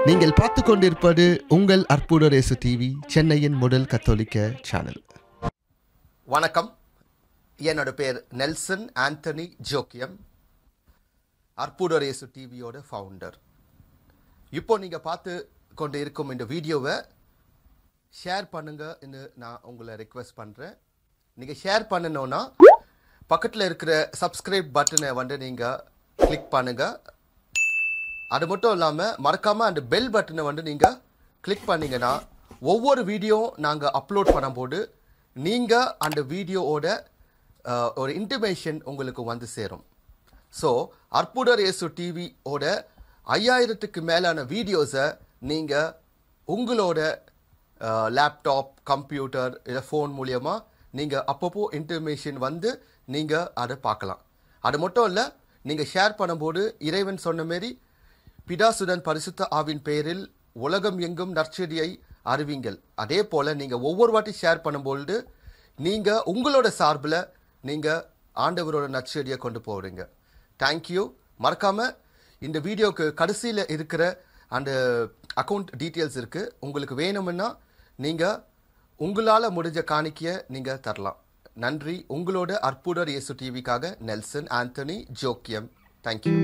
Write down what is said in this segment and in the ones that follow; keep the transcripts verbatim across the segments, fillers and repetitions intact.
நீங்கள் பார்த்து கொண்டிருப்பது உங்கள் அற்புத ரேசு டிவி, சென்னையின் முதல் கத்தோலிக்க சேனல். வணக்கம். என்னோட பேர் நெல்சன் ஆண்டனி ஜோக்கியம், அற்புத ரேசு டிவியோட ஃபவுண்டர். இப்போ நீங்கள் பார்த்து கொண்டு இருக்கும் இந்த வீடியோவை ஷேர் பண்ணுங்கன்னு நான் உங்களை ரெக்வெஸ்ட் பண்ணுறேன். நீங்கள் ஷேர் பண்ணணுன்னா பக்கத்தில் இருக்கிற சப்ஸ்கிரைப் பட்டனை வந்து நீங்கள் கிளிக் பண்ணுங்கள். அது மட்டும் இல்லாமல் மறக்காமல் அந்த பெல் பட்டனை வந்து நீங்கள் கிளிக் பண்ணிங்கன்னா ஒவ்வொரு வீடியோ நாங்கள் அப்லோட் பண்ணும்போது நீங்கள் அந்த வீடியோவோட ஒரு இன்டிமேஷன் உங்களுக்கு வந்து சேரும். ஸோ அற்புத ரேசு டிவியோட ஐயாயிரத்துக்கு மேலான வீடியோஸை நீங்கள் உங்களோட லேப்டாப், கம்ப்யூட்டர் இல்லை ஃபோன் மூலியமாக நீங்கள் அப்பப்போ இன்டிமேஷன் வந்து நீங்கள் அதை பார்க்கலாம். அது மட்டும் இல்லை, நீங்கள் ஷேர் பண்ணும்போது இறைவன் சொன்ன மாரி பிதாசுடன் பரிசுத்த ஆவின் பெயரில் உலகம் எங்கும் நற்செய்தியை அறிவிங்கள். அதே போல் நீங்கள் ஒவ்வொரு வாட்டி ஷேர் பண்ணும்பொழுது நீங்கள் உங்களோட சார்பில் நீங்கள் ஆண்டவரோட நற்செய்தியை கொண்டு போகிறீங்க. தேங்க்யூ. மறக்காமல் இந்த வீடியோவுக்கு கடைசியில் இருக்கிற அந்த அக்கௌண்ட் டீட்டெயில்ஸ் இருக்குது. உங்களுக்கு வேணும்னா நீங்கள் உங்களால் முடிஞ்ச காணிக்கையை நீங்கள் தரலாம். நன்றி. உங்களோட அற்புத இயேசு டிவிக்காக நெல்சன் ஆண்டனி ஜோக்கியம். தேங்க்யூ.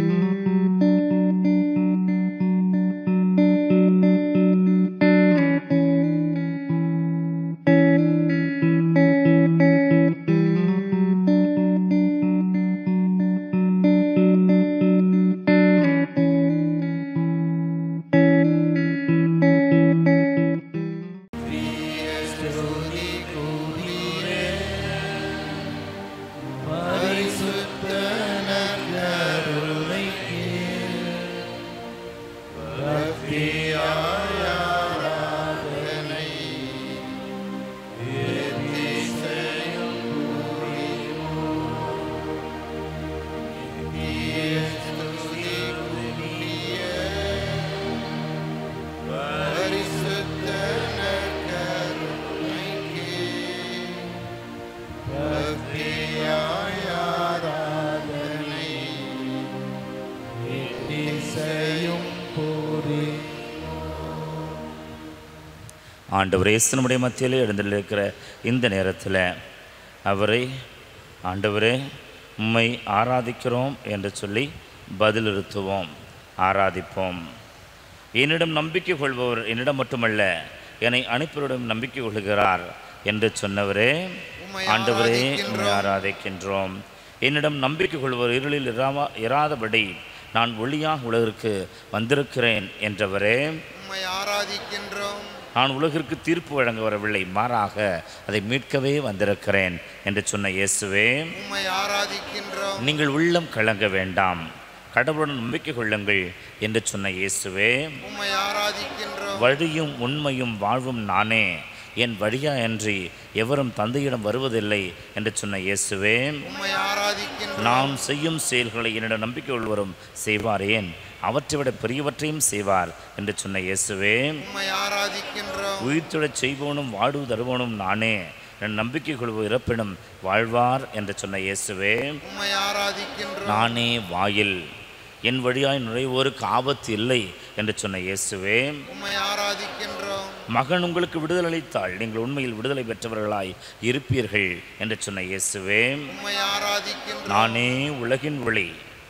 ஆண்டவர் இயேசு நம்முடைய மத்தியில் எழுந்திருக்கிற இந்த நேரத்தில் அவரை ஆண்டவரே உம்மை ஆராதிக்கிறோம் என்று சொல்லி பதிலிறுத்துவோம், ஆராதிப்போம். என்னிடம் நம்பிக்கை கொள்பவர் என்னிடம் மட்டுமல்ல என்னை அனுப்பியவரிடம் நம்பிக்கை கொள்கிறார் என்று சொன்னவரே ஆண்டவரே உம்மை ஆராதிக்கின்றோம். என்னிடம் நம்பிக்கை கொள்பவர் இருளில் இராமா இராதபடி நான் ஒளியாக உலகிற்கு வந்திருக்கிறேன் என்றவரே உம்மை ஆராதிக்கின்றோம். நான் உலகிற்கு தீர்ப்பு வழங்க வரவில்லை, மாறாக அதை மீட்கவே வந்திருக்கிறேன் என்று சொன்ன இயேசுவே உம்மை ஆராதிக்கின்றோம். நீங்கள் உள்ளம் கலங்க வேண்டாம், கடவுளுடன் நம்பிக்கை கொள்ளுங்கள் என்று சொன்ன இயேசுவே உம்மை ஆராதிக்கின்றோம். வழியும் உண்மையும் வாழ்வும் நானே, என் வழியா அன்றி எவரும் தந்தையிடம் வருவதில்லை என்று சொன்ன இயேசுவே உம்மை ஆராதிக்கின்றோம். நாம் செய்யும் செயல்களை என்னிடம் நம்பிக்கை கொள்வரும் செய்வாரேன், அவற்றை விட பெரியவற்றையும் செய்வார் என்று சொன்ன இயேசுவே உம்மை ஆராதிக்கின்றோம். உயிர்த்தெழச் செய்வோனும் வாழ்வு தருவோனும் நானே, என் நம்பிக்கை கொள்வோர் இறப்பினும் வாழ்வார் என்று சொன்ன இயேசுவே உம்மை ஆராதிக்கின்றோம். நானே வாயில், என் வழியாய் நுழைவோருக்கு ஆபத்து இல்லை என்று சொன்ன இயேசுவே உம்மை ஆராதிக்கின்றோம். மகன் உங்களுக்கு விடுதலை அளித்தால் நீங்கள் உண்மையில் விடுதலை பெற்றவர்களாய் இருப்பீர்கள் என்று சொன்ன இயேசுவே உம்மை ஆராதிக்கின்றோம். நானே உலகின் ஒளி,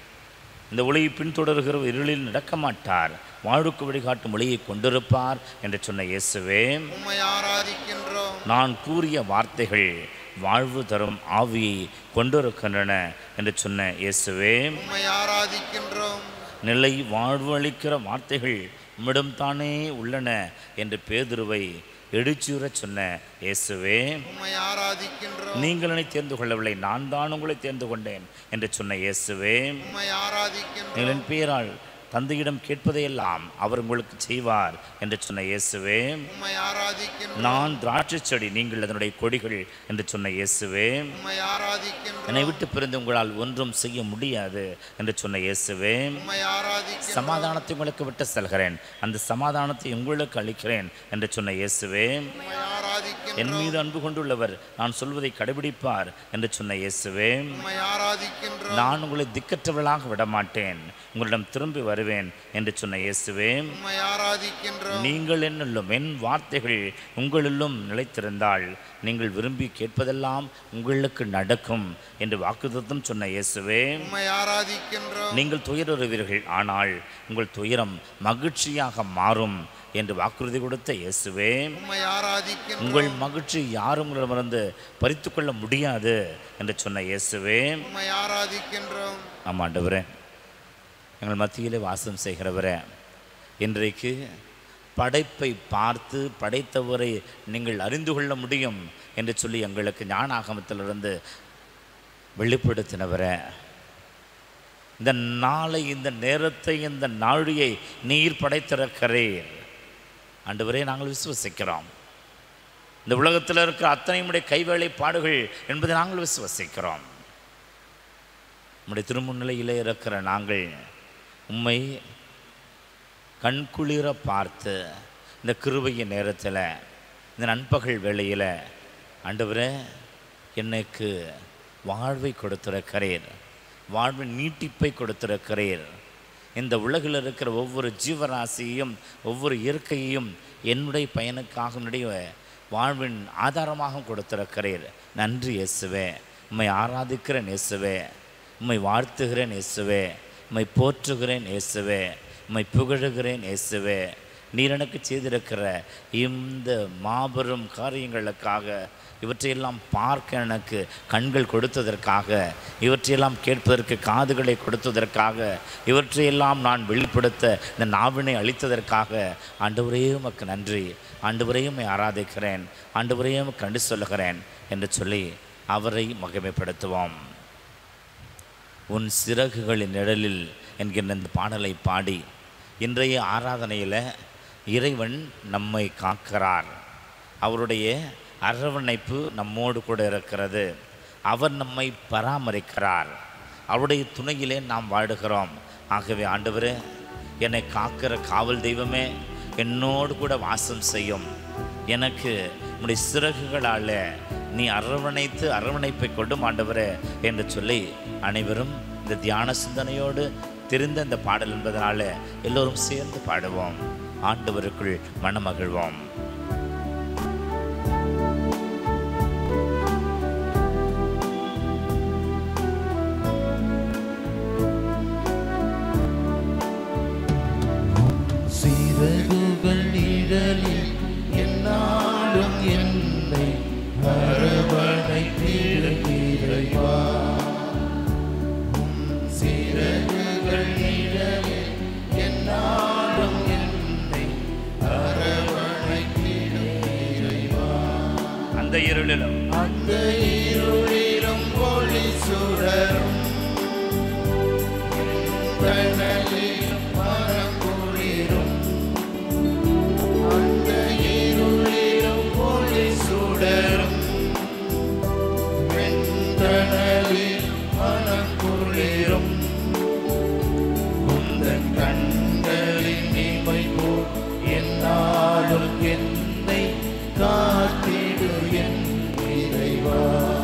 இந்த ஒளியை பின்தொடர்கிற இருளில் நடக்க மாட்டார், வாழ்வுக்கு வழிகாட்டும் ஒளியை கொண்டிருப்பார் என்று சொன்ன இயேசுவே உம்மை ஆராதிக்கின்றோம். நான் கூறிய வார்த்தைகள் வாழ்வு தரும் ஆவியை கொண்டிருக்கின்றன என்று சொன்ன இயேசுவே உம்மை ஆராதிக்கின்றோம். நிலை வாழ்வு அளிக்கிற வார்த்தைகள் உம்மிடம் தானே உள்ளன என்று பேதுருவை எடுச்சுற சொன்ன இயேசுவே உம்மை ஆராதிக்கின்றோம். நீங்கள் என்னை தேர்ந்து கொள்ளவில்லை, நான் தான் உங்களை தேர்ந்து கொண்டேன் என்று சொன்ன இயேசுவே உம்மை ஆராதிக்கின்றோம். நீங்கள் என் பெயரால் தந்தையிடம் கேட்பதையெல்லாம் அவர் உங்களுக்கு செய்வார் என்று சொன்ன இயேசுவே உம்மை ஆராதிக்கின்றோம். நான் திராட்சை செடி, நீங்கள் அதனுடைய கொடிகள் என்று சொன்ன இயேசுவே உம்மை ஆராதிக்கின்றோம். என்னை விட்டு பிரிந்து உங்களால் ஒன்றும் செய்ய முடியாது என்று சொன்ன இயேசுவே உம்மை ஆராதிக்கின்றோம். சமாதானத்தை உங்களுக்கு விட்டு செல்கிறேன், அந்த சமாதானத்தை உங்களுக்கு அளிக்கிறேன் என்று சொன்ன இயேசுவே உம்மை ஆராதிக்கின்றோம். என் மீது அன்பு கொண்டுள்ளவர் நான் சொல்வதை கடைபிடிப்பார் என்று சொன்ன இயேசுவே, நான் உங்களை திக்கற்றவர்களாக விடமாட்டேன், உங்களிடம் திரும்பி வருவேன் என்று சொன்ன இயேசுவே, நீங்கள் என்னுள்ளும் என் வார்த்தைகள் உங்களிலும் நிலைத்திருந்தால் நீங்கள் விரும்பி கேட்பதெல்லாம் உங்களுக்கு நடக்கும் என்று வாக்குத்தத்தம் சொன்ன இயேசுவே, நீங்கள் துயருவீர்கள் ஆனால் உங்கள் துயரம் மகிழ்ச்சியாக மாறும் என்று வாக்குறுதி கொடுத்த இயேசுவே, உங்கள் மகிழ்ச்சி யாரும் உங்களிடமிருந்து பறித்து கொள்ள முடியாது என்று சொன்ன இயேசுவே, ஆமாண்டவரே, எங்கள் மத்தியிலே வாசம் செய்கிறவரே, இன்றைக்கு படைப்பை பார்த்து படைத்தவரை நீங்கள் அறிந்து கொள்ள முடியும் என்று சொல்லி எங்களுக்கு ஞானாகமத்திலிருந்து வெளிப்படுத்தினவரே, இந்த நாளை, இந்த நேரத்தை, இந்த நாழியை நீர் படைத்திருக்கிறீர் ஆண்டவரே. நாங்கள் விசுவசிக்கிறோம். இந்த உலகத்தில் இருக்கிற அத்தனை உடைய கைவேலைப்பாடுகள் என்பதை நாங்கள் விசுவசிக்கிறோம். உம்முடைய திருமுன்னிலையிலே இருக்கிற நாங்கள் உம்மை கண்குளிர பார்த்து இந்த கிருபையின் நேரத்தில், இந்த நண்பகல் வேளையில் ஆண்டவரே எனக்கு வாழ்வை கொடுத்திருக்கிறீர், வாழ்வின் நீட்டிப்பை கொடுத்திருக்கிறீர். இந்த உலகில் இருக்கிற ஒவ்வொரு ஜீவராசியையும் ஒவ்வொரு இயற்கையையும் என்னுடைய பயனுக்காக என்னுடைய வாழ்வின் ஆதாரமாக கொடுத்திருக்கிறீர். நன்றி இயேசுவே. உம்மை ஆராதிக்கிறேன் இயேசுவே, உம்மை வாழ்த்துகிறேன் இயேசுவே, உம்மை போற்றுகிறேன் இயேசுவே, உம்மை புகழுகிறேன் இயேசுவே. நீர் எனக்கு செய்திருக்கிற இந்த மாபெரும் காரியங்களுக்காக, இவற்றையெல்லாம் பார்க்க எனக்கு கண்கள் கொடுத்ததற்காக, இவற்றையெல்லாம் கேட்பதற்கு காதுகளை கொடுத்ததற்காக, இவற்றையெல்லாம் நான் வெளிப்படுத்த இந்த நாவினை அளித்ததற்காக ஆண்டவரே உமக்கு நன்றி, ஆண்டவரே உம்மை ஆராதிக்கிறேன், ஆண்டவரே உமக்கு நன்றி சொல்லுகிறேன் என்று சொல்லி அவரை மகிமைப்படுத்துவோம். உன் சிறகுகளின் நிழலில் என்கின்ற இந்த பாடலை பாடி இன்றைய ஆராதனையில் இறைவன் நம்மை காக்கிறார். அவருடைய அரவணைப்பு நம்மோடு கூட இருக்கிறது. அவர் நம்மை பராமரிக்கிறார். அவருடைய துணையிலே நாம் வாழுகிறோம். ஆகவே ஆண்டவரே, என்னை காக்கிற காவல் தெய்வமே, என்னோடு கூட வாசம் செய்யும். எனக்கு உம்முடைய சிறகுகளால் நீ அரவணைத்து அரவணைப்பை கொண்டும் ஆண்டவரே என்று சொல்லி அனைவரும் இந்த தியான சிந்தனையோடு தெரிந்த இந்த பாடல் என்பதனால எல்லோரும் சேர்ந்து பாடுவோம், ஆண்டவருக்குள் மனமகிழ்வோம். சிறகுகள் நிழலில் என்னாலும் என்னை அரவணைத்திருக்கிறீரா. சிறகுகள் நிழலில் என்னாலும் என்னை அரவணைத்திருக்கிறீரா. அந்த இருளிலும் அந்த இருளிலும் ஒளி சுடரும் கனலிலும் மனக்குளிரும். அந்த இருளிலும் ஒளி சுடரும் வெண்கனலில் மனக்குளிரும். உந்தன் கண்களின் இமை போல் என்னாலும் என்னை காத்திடு என் இறைவா.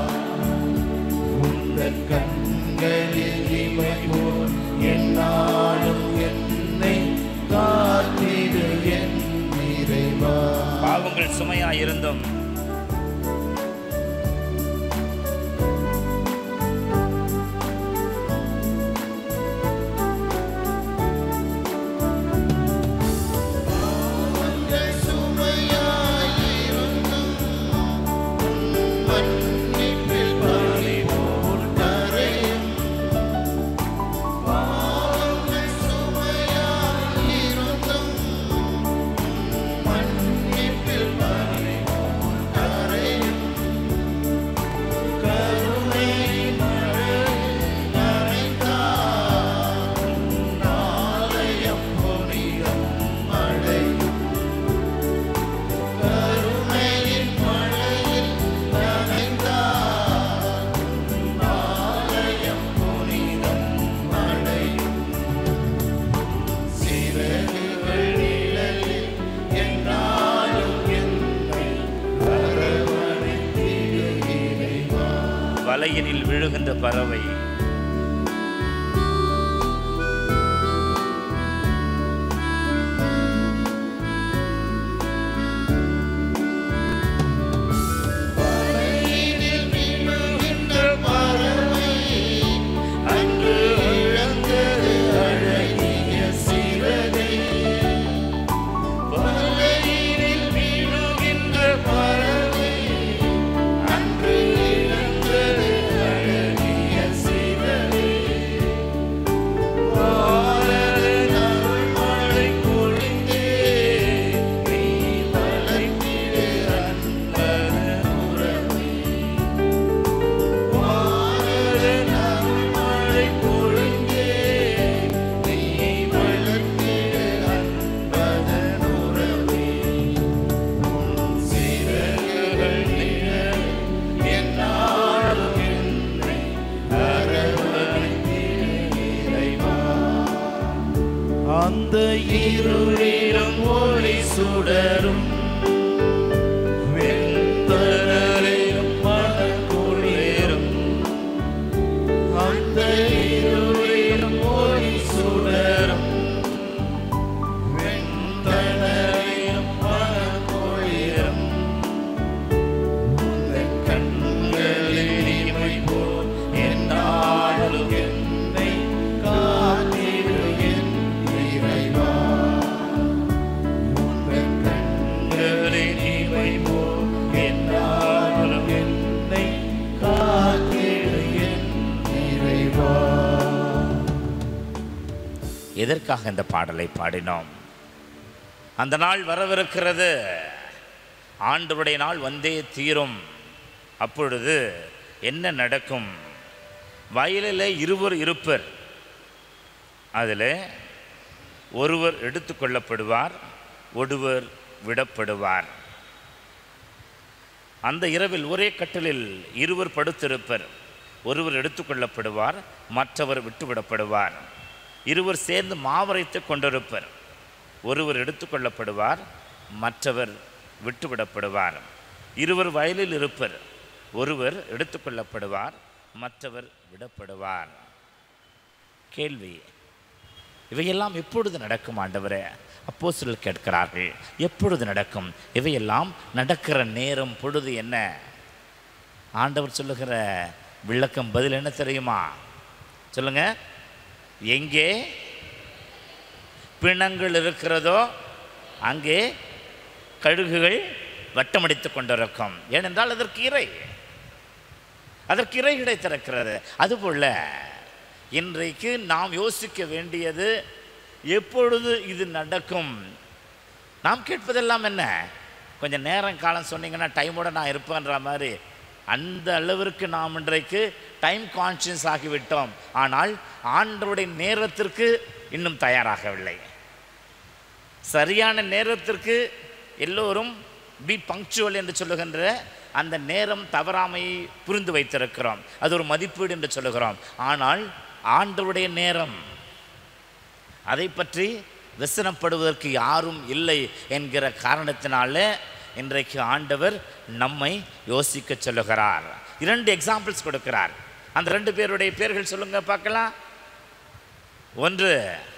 உந்தன் கண்களில் இமை போல் என்னாலும் என்னை காத்திடு என் இறைவா. பாவங்கள் சுமையாயிருந்தும் வலையினில் விழுகின்ற பறவை. அந்த இருளிலும் ஒளி சுடரும் வெண்தரலிலும் மனக்குளிரும். அந்த இருளிலும் ஒளி சுடரும் வெண்தரலிலும் மனக்குளிரும். அந்த கண்களில் இமை போல் என்னாலும் என்னை காத்திடு என் இறைவா. உந்த கண்களில் இமை போல் என்னாலும் என்னை காத்திடு என் இறைவா. எதற்காக இந்த பாடலை பாடினோம்? அந்த நாள் வரவிருக்கிறது, ஆண்டவருடைய நாள் வந்தே தீரும். அப்பொழுது என்ன நடக்கும்? வயலில் இருவர் இருப்பர், அதில் ஒருவர் எடுத்துக்கொள்ளப்படுவார், ஒருவர் விடப்படுவார். அந்த இரவில் ஒரே கட்டிலில் இருவர் படுத்திருப்பர், ஒருவர் எடுத்துக்கொள்ளப்படுவார், மற்றவர் விட்டுவிடப்படுவார். இருவர் சேர்ந்து மாவரைத்து கொண்டிருப்பர், ஒருவர் எடுத்துக்கொள்ளப்படுவார், மற்றவர் விட்டுவிடப்படுவார். இருவர் வயலில் இருப்பர், ஒருவர் எடுத்துக்கொள்ளப்படுவார், மற்றவர் விடப்படுவார். கேள்வி, இவையெல்லாம் எப்பொழுது நடக்கும் ஆண்டவரே? அப்போஸ்தலர்கள் கேட்கிறார்கள், எப்பொழுது நடக்கும்? இவையெல்லாம் நடக்கிற நேரம் பொழுது என்ன? ஆண்டவர் சொல்லுகிற விளக்கம் பதில் என்ன தெரியுமா? சொல்லுங்க. எங்கே பிணங்கள் இருக்கிறதோ அங்கே கழுகுகள் வட்டமடித்து கொண்டிருக்கும். ஏனென்றால் அதற்கு இறை அதற்கு இறை கிடைத்திருக்கிறது. அதுபோல இன்றைக்கு நாம் யோசிக்க வேண்டியது, எப்பொழுது இது நடக்கும்? நாம் கேட்பதெல்லாம் என்ன? கொஞ்சம் நேரம் காலம் சொன்னீங்கன்னா டைமோட நான் இருப்பேன்ற மாதிரி. அந்த அளவிற்கு நாம் இன்றைக்கு டைம் கான்ஷியஸ் ஆகிவிட்டோம். ஆனால் ஆண்டவருடைய நேரத்திற்கு இன்னும் தயாராகவில்லை. சரியான நேரத்திற்கு எல்லோரும் பி பங்க்சுவல் என்று சொல்லுகின்ற அந்த நேரம் தவறாமையை புரிந்து வைத்திருக்கிறோம். அது ஒரு மதிப்பீடு என்று சொல்லுகிறோம். ஆனால் ஆண்டவருடைய நேரம், அதை பற்றி விசனப்படுவதற்கு யாரும் இல்லை என்கிற காரணத்தினால இன்றைக்கு ஆண்டவர் நம்மை யோசிக்க சொல்லுகிறார். இரண்டு எக்ஸாம்பிள்ஸ் கொடுக்கிறார். அந்த ரெண்டு பேருடைய பேர்கள் சொல்லுங்க பார்க்கலாம். ஒன்று,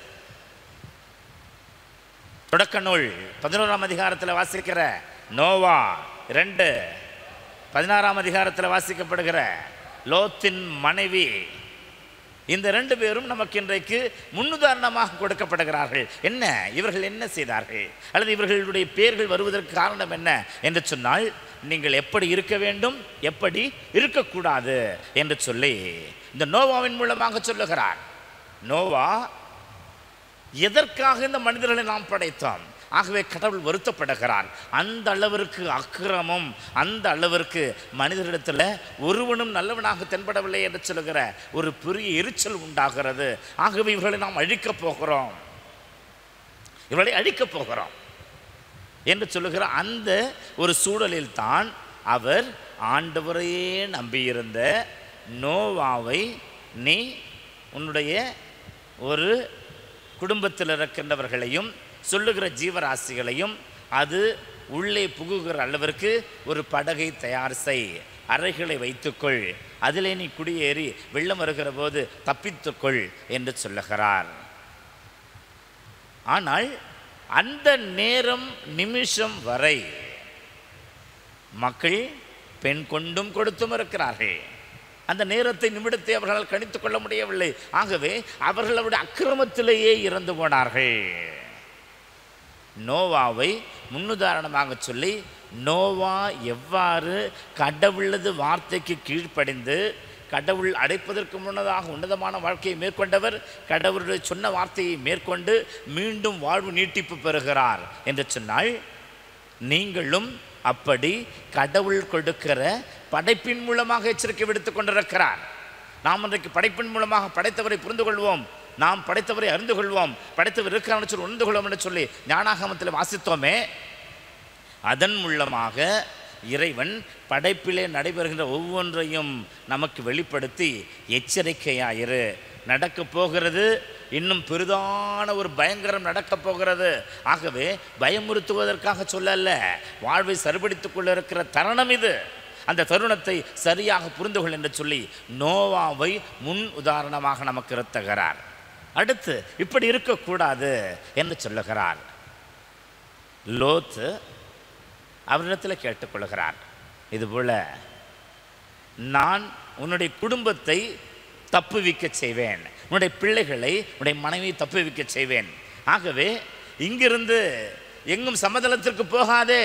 தொடக்க நூல் பதினோராம் அதிகாரத்தில் வாசிக்கிற நோவா. ரெண்டு, பதினாறாம் அதிகாரத்தில் வாசிக்கப்படுகிற லோத்தின் மனைவி. இந்த ரெண்டு பேரும் நமக்கு இன்றைக்கு முன்னுதாரணமாக கொடுக்கப்படுகிறார்கள். என்ன இவர்கள் என்ன செய்தார்கள், அல்லது இவர்களுடைய பெயர்கள் வருவதற்கு காரணம் என்ன என்று சொன்னால், நீங்கள் எப்படி இருக்க வேண்டும், எப்படி இருக்கக்கூடாது என்று சொல்லி இந்த நோவாவின் மூலமாக சொல்லுகிறார். நோவா எதற்காக இந்த மனிதர்களை நாம் படைத்தோம்? ஆகவே கடவுள் வருத்தப்படுகிறார். அந்த அளவிற்கு அக்கிரமம், அந்த அளவிற்கு மனிதரிடத்தில் ஒருவனும் நல்லவனாக தென்படவில்லை என்று சொல்லுகிற ஒரு பெரிய எரிச்சல் உண்டாகிறது. ஆகவே இவர்களை நாம் அழிக்கப் போகிறோம், இவர்களை அழிக்கப் போகிறோம் என்று சொல்லுகிற அந்த ஒரு சூழலில் தான் அவர் ஆண்டவரையே நம்பியிருந்த நோவாவை, நீ உன்னுடைய ஒரு குடும்பத்தில் இருக்கின்றவர்களையும் சொல்லுகிற ஜீவராசிகளையும் அது உள்ளே புகுகிற அளவிற்கு ஒரு படகை தயார் செய், அறைகளை வைத்துக்கொள், அதிலே நீ குடியேறி வெள்ளம் வருகிற போது தப்பித்துக்கொள் என்று சொல்லுகிறார். ஆனால் அந்த நேரம் நிமிஷம் வரை மக்கள் பெண் கொண்டும் கொடுத்தும் இருக்கிறார்கள். அந்த நேரத்தை நிமிடத்தை அவர்களால் கணித்துக் கொள்ள முடியவில்லை. ஆகவே அவர்கள் அவருடைய அக்கிரமத்திலேயே இறந்து போனார்கள். நோவாவை முன்னுதாரணமாக சொல்லி நோவா எவ்வாறு கடவுளது வார்த்தைக்கு கீழ்ப்படிந்து கடவுள் அடைப்பதற்கு முன்னதாக உன்னதமான வாழ்க்கையை மேற்கொண்டவர், கடவுளுடைய சொன்ன வார்த்தையை மேற்கொண்டு மீண்டும் வாழ்வு நீட்டிப்பு பெறுகிறார் என்று சொன்னால், நீங்களும் அப்படி கடவுள் கொடுக்கிற படைப்பின் மூலமாக எச்சரிக்கை விடுத்து கொண்டிருக்கிறார். நாம் இன்றைக்கு படைப்பின் மூலமாக படைத்தவரை புரிந்து கொள்வோம், நாம் படைத்தவரை அறிந்து கொள்வோம், படைத்தவர் இருக்கிறான்னு சொல்லி உணர்ந்து கொள்வோம் என்று சொல்லி ஞானாகமத்தில் வாசித்தோமே. அதன் மூலமாக இறைவன் படைப்பிலே நடைபெறுகின்ற ஒவ்வொன்றையும் நமக்கு வெளிப்படுத்தி எச்சரிக்கையாயிரு, நடக்கப் போகிறது, இன்னும் பெரிதான ஒரு பயங்கரம் நடக்கப் போகிறது. ஆகவே பயமுறுத்துவதற்காக சொல்லல்ல, வாழ்வை சரிபடுத்திக் கொள்ள இருக்கிற தருணம் இது. அந்த தருணத்தை சரியாக புரிந்து கொள் என்று சொல்லி நோவாவை முன் உதாரணமாக நமக்கு இருத்துகிறார். அடுத்து இப்படி இருக்கக்கூடாது என்று சொல்லுகிறார். லோத்து அவரிடத்தில் கேட்டுக்கொள்கிறார், இதுபோல நான் உன்னுடைய குடும்பத்தை தப்புவிக்க செய்வேன், உன்னுடைய பிள்ளைகளை உன்னுடைய மனைவியை தப்புவிக்க செய்வேன். ஆகவே இங்கிருந்து எங்கும் சமதளத்திற்கு போகாதே,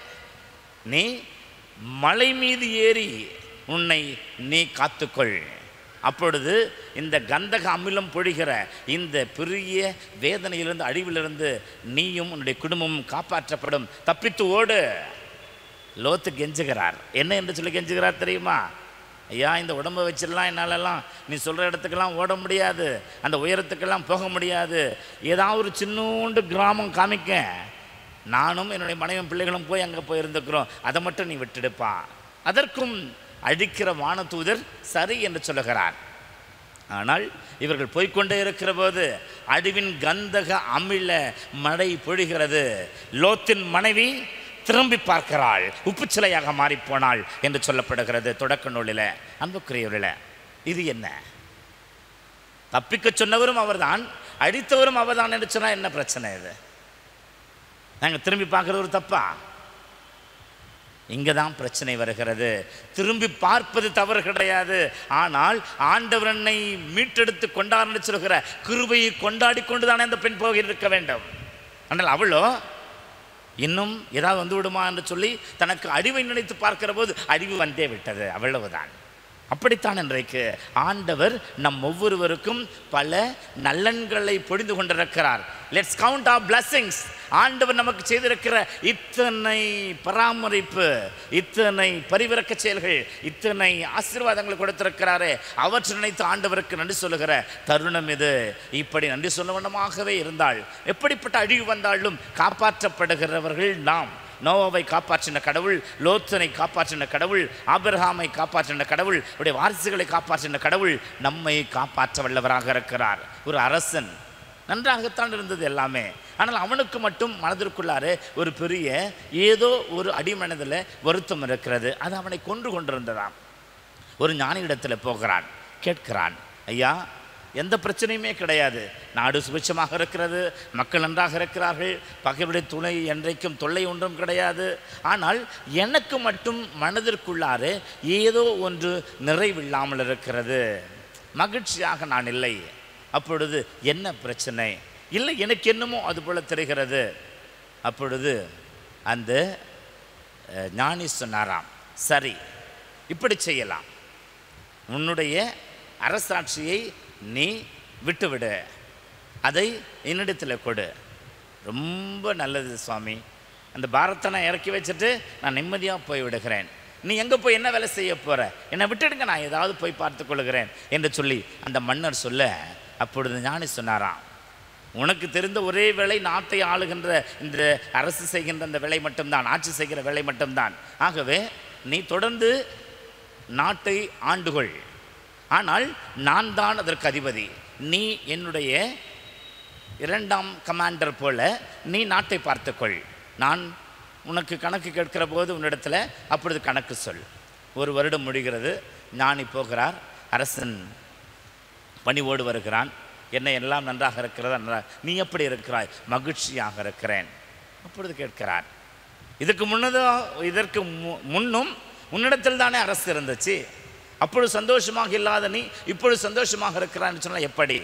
நீ மலை மீது ஏறி உன்னை நீ காத்துக்கொள். அப்பொழுது இந்த கந்தக அமிலம் பொழிகிற இந்த பெரிய வேதனையிலிருந்து அழிவிலிருந்து நீயும் உன்னுடைய குடும்பமும் காப்பாற்றப்படும், தப்பித்து ஓடு. லோத்து கெஞ்சுகிறார். என்ன என்று சொல்லி கெஞ்சுகிறார் தெரியுமா? ஐயா, இந்த உடம்பை வச்சிடலாம், என்னாலெல்லாம் நீ சொல்கிற இடத்துக்கெல்லாம் ஓட முடியாது, அந்த உயரத்துக்கெல்லாம் போக முடியாது, ஏதாவது ஒரு சின்னோண்டு கிராமம் காமிக்க, நானும் என்னுடைய மனைவி பிள்ளைகளும் போய் அங்கே போயிருந்துக்கிறோம், அதை மட்டும் நீ விட்டுடுப்பா. அதற்கும் அழிக்கிற வானதூதர் சரி என்று சொல்லுகிறார். ஆனால் இவர்கள் போய்கொண்டே இருக்கிற போது அழிவின் கந்தக அமில மழை பொழிகிறது. லோத்தின் மனைவி திரும்பி பார்க்கிறாள், உப்பு சிலையாக மாறிப்போனாள் என்று சொல்லப்படுகிறது தொடக்க நூலில். அன்புக்குரியவர்களே, இது என்ன? தப்பிக்க சொன்னவரும் அவர்தான், அடித்தவரும் அவர்தான் என்று சொன்னால் என்ன பிரச்சனை? இது நாங்கள் திரும்பி பார்க்கறது ஒரு தப்பா? இங்கே தான் பிரச்சனை வருகிறது. திரும்பி பார்ப்பது தவறு கிடையாது, ஆனால் ஆண்டவர் என்னை மீட்டெடுத்து கொண்டார் என்று சொல்கிற கிருபையை கொண்டாடி கொண்டு தானே அந்த பெண் போக இருக்க வேண்டும். ஆனால் அவளோ இன்னும் ஏதாவது வந்து விடுமா என்று சொல்லி தனக்கு அழிவை நினைத்து பார்க்கிற போது அழிவு வந்தே விட்டது, அவ்வளவுதான். அப்படித்தான் இன்றைக்கு ஆண்டவர் நம் ஒவ்வொருவருக்கும் பல நலன்களை பொழிந்து கொண்டிருக்கிறார். Let's count our blessings. ஆண்டவர் நமக்கு செய்திருக்கிற இத்தனை பராமரிப்பு, இத்தனை பரிவிறக்க செயல்கள், இத்தனை ஆசீர்வாதங்களை கொடுத்திருக்கிறாரே, அவற்றை நினைத்து ஆண்டவருக்கு நன்றி சொல்லுகிற தருணம் இது. இப்படி நன்றி சொல்ல வண்ணமாகவே இருந்தால் எப்படிப்பட்ட அழிவு வந்தாலும் காப்பாற்றப்படுகிறவர்கள் நாம். நோவாவை காப்பாற்றின கடவுள், லோத்தனை காப்பாற்றின கடவுள், ஆபிரகாமை காப்பாற்றின கடவுள், அவருடைய வாரிசுகளை காப்பாற்றின கடவுள் நம்மை காப்பாற்ற வல்லவராக இருக்கிறார். ஒரு அரசன் நன்றாகத்தான் இருந்தது எல்லாமே, ஆனால் அவனுக்கு மட்டும் மனதிற்குள்ளாரே ஒரு பெரிய ஏதோ ஒரு அடிமனதில் வருத்தம் இருக்கிறது. அது அவனை கொன்று கொண்டிருந்ததாம். ஒரு ஞானியிடத்தில் போகிறான், கேட்கிறான், ஐயா, எந்த பிரச்சனையுமே கிடையாது, நாடு சுபிட்சமாக இருக்கிறது, மக்கள் நன்றாக இருக்கிறார்கள், பகைவருடைய துணை என்றைக்கும் தொல்லை ஒன்றும் கிடையாது, ஆனால் எனக்கு மட்டும் மனதிற்குள்ளாரே ஏதோ ஒன்று நிறைவில்லாமல் இருக்கிறது, மகிழ்ச்சியாக நான் இல்லை. அப்பொழுது என்ன பிரச்சனை? இல்லை, எனக்கு என்னமோ அதுபோல் தெரிகிறது. அப்பொழுது அந்த ஞானி சொன்னாராம், சரி, இப்படி செய்யலாம், உன்னுடைய அரசாட்சியை நீ விட்டுவிடு, அதை என்னிடத்தில் கொடு. ரொம்ப நல்லது சுவாமி, அந்த பாரத்தை நான் இறக்கி வச்சுட்டு நான் நிம்மதியாக போய் விடுகிறேன், நீ எங்கே போய் என்ன வேலை செய்ய போகிற, என்னை விட்டுடுங்க, நான் ஏதாவது போய் பார்த்து கொள்கிறேன் என்று சொல்லி அந்த மன்னர் சொல்ல, அப்பொழுது ஞானி சொன்னாராம், உனக்கு தெரிந்த ஒரே வேலை நாட்டை ஆளுகின்ற இந்த அரசு செய்கின்ற அந்த வேலை மட்டும்தான், ஆட்சி செய்கிற வேலை மட்டும்தான். ஆகவே நீ தொடர்ந்து நாட்டை ஆண்டுகொள், ஆனால் நான் தான் அதற்கு அதிபதி, நீ என்னுடைய இரண்டாம் கமாண்டர் போல நீ நாட்டை பார்த்துக்கொள், நான் உனக்கு கணக்கு கேட்கிற போது உன்னிடத்தில் அப்பொழுது கணக்கு சொல். ஒரு வருடம் முடிகிறது. ஞானி போகிறார். அரசன் பணிவோடு வருகிறான். என்ன எல்லாம் நன்றாக இருக்கிறதா? நன்றாக. நீ எப்படி இருக்கிறாய்? மகிழ்ச்சியாக இருக்கிறேன். அப்பொழுது கேட்கிறார், இதுக்கு முன்னதோ இதற்கு முன்னும் உன்னிடத்தில் தானே அரசு இருந்துச்சு, அப்பொழுது சந்தோஷமாக இல்லாத நீ இப்பொழுது சந்தோஷமாக இருக்கிறான்னு சொன்னால் எப்படி?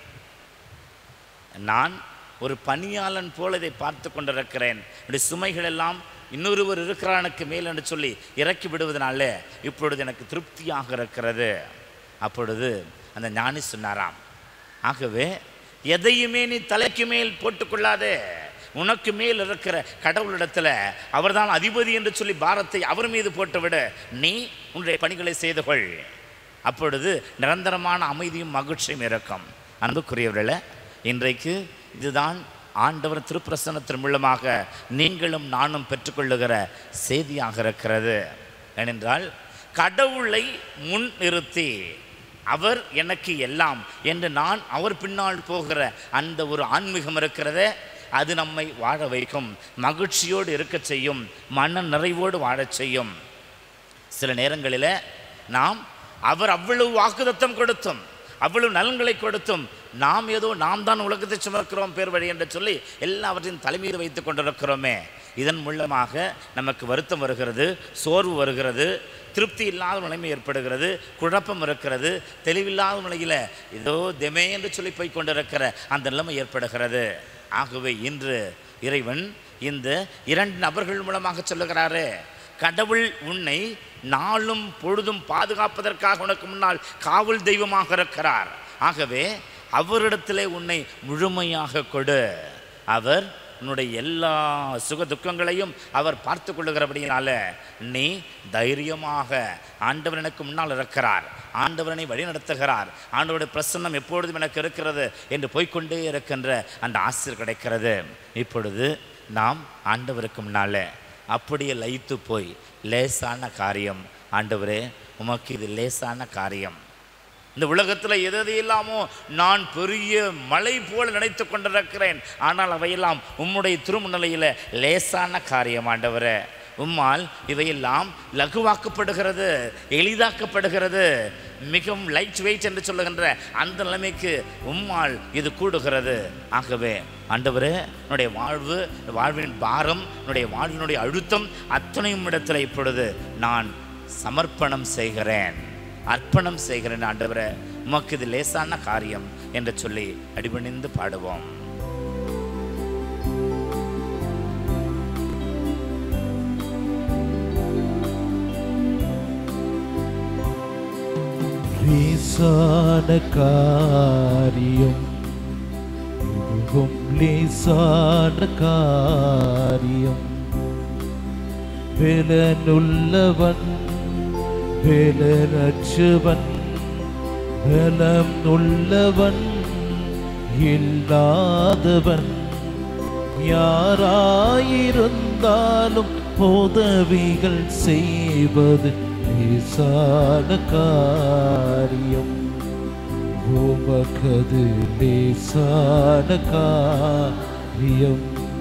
நான் ஒரு பணியாளன் போல இதை பார்த்து கொண்டிருக்கிறேன். இப்படி சுமைகள் எல்லாம் இன்னொருவர் இருக்கிறானுக்கு மேல் என்று சொல்லி இறக்கி விடுவதனால இப்பொழுது எனக்கு திருப்தியாக இருக்கிறது. அப்பொழுது அந்த ஞானி சொன்னாராம், ஆகவே எதையுமே நீ தலைக்கு மேல் போட்டுக்கொள்ளாதே. உனக்கு மேல் இருக்கிற கடவுளிடத்தில் அவர்தான் அதிபதி என்று சொல்லி பாரத்தை அவர் மீது போட்டுவிடு. நீ உன்னுடைய பணிகளை செய்து கொள். அப்பொழுது நிரந்தரமான அமைதியும் மகிழ்ச்சியும் இருக்கும். அன்புக்குரியவர்களே, இன்றைக்கு இதுதான் ஆண்டவர் திருப்பிரசன்னத்தின் மூலமாக நீங்களும் நானும் பெற்றுக்கொள்ளுகிற செய்தியாக இருக்கிறது. ஏனென்றால் கடவுளை முன் நிறுத்தி அவர் எனக்கு எல்லாம் என்று நான் அவர் பின்னால் போகிற அந்த ஒரு ஆன்மீகம் இருக்கிறதே, அது நம்மை வாழ வைக்கும், மகிழ்ச்சியோடு இருக்க செய்யும், மன நிறைவோடு வாழச் செய்யும். சில நேரங்களில் நாம் அவர் அவ்வளவு வாக்குத்தத்தம் கொடுத்தும் அவ்வளவு நலன்களை கொடுத்தும் நாம் ஏதோ நாம் தான் உலகத்தை சுமக்கிறோம் பேர் வழி என்று சொல்லி எல்லாவற்றையும் தலைமீது வைத்து கொண்டிருக்கிறோமே. இதன் மூலமாக நமக்கு வருத்தம் வருகிறது, சோர்வு வருகிறது, திருப்தி இல்லாத நிலைமை ஏற்படுகிறது, குழப்பம் இருக்கிறது, தெளிவில்லாத நிலையில் ஏதோ தெமே என்று சொல்லி போய் கொண்டிருக்கிற அந்த நிலைமை ஏற்படுகிறது. ஆகவே இன்று இறைவன் இந்த இரண்டு நபர்கள் மூலமாக சொல்லுகிறாரு, கடவுள் உன்னை நாளும் பொழுதும் பாதுகாப்பதற்காக உனக்கு முன்னால் காவல் தெய்வமாக இருக்கிறார். ஆகவே அவரிடத்திலே உன்னை முழுமையாக கொடு. அவர் உன்னுடைய எல்லா சுக துக்கங்களையும் அவர் பார்த்து கொள்ளுகிறபடியினால நீ தைரியமாக ஆண்டவர் எனக்கு முன்னால் இருக்கிறார், ஆண்டவரனை வழி நடத்துகிறார், ஆண்டவருடைய பிரசன்னம் எப்பொழுதும் எனக்கு இருக்கிறது என்று போய்கொண்டே இருக்கின்ற அந்த ஆசிர் கிடைக்கிறது. இப்பொழுது நாம் ஆண்டவருக்கு முன்னால் அப்படியே லயித்து போய் லேசான காரியம், ஆண்டவரே உமக்கு இது லேசான காரியம், இந்த உலகத்தில் எது இல்லாமோ நான் பெரிய மலை போல நினைத்து கொண்டிருக்கிறேன், ஆனால் அவையெல்லாம் உம்முடைய திருமுன்னிலையில் லேசான காரியம் ஆண்டவரே, உம்மால் இவையெல்லாம் லகுவாக்கப்படுகிறது, எளிதாக்கப்படுகிறது, மிகவும் லைட் வெயிட் என்று சொல்லுகின்ற அந்த நிலைமைக்கு உம்மால் இது கூடுகிறது. ஆகவே ஆண்டவரே என்னுடைய வாழ்வு, வாழ்வின் பாரம், என்னுடைய வாழ்வினுடைய அழுத்தம் அத்தனையும் இடத்துல இப்பொழுது நான் சமர்ப்பணம் செய்கிறேன், அர்ப்பணம் செய்கிறேன் ஆண்டவரே, உமக்கு இது லேசான காரியம் என்று சொல்லி அடிபணிந்து பாடுவோம். லேசான காரியம், இதுவும் லேசான காரியம், பலனுள்ளவன் பலனற்றவன், பலம் உள்ளவன் இல்லாதவன், யாராயிருந்தாலும் உதவிகள் செய்வது லேசான காரியம், உமக்கது லேசான காரியம்.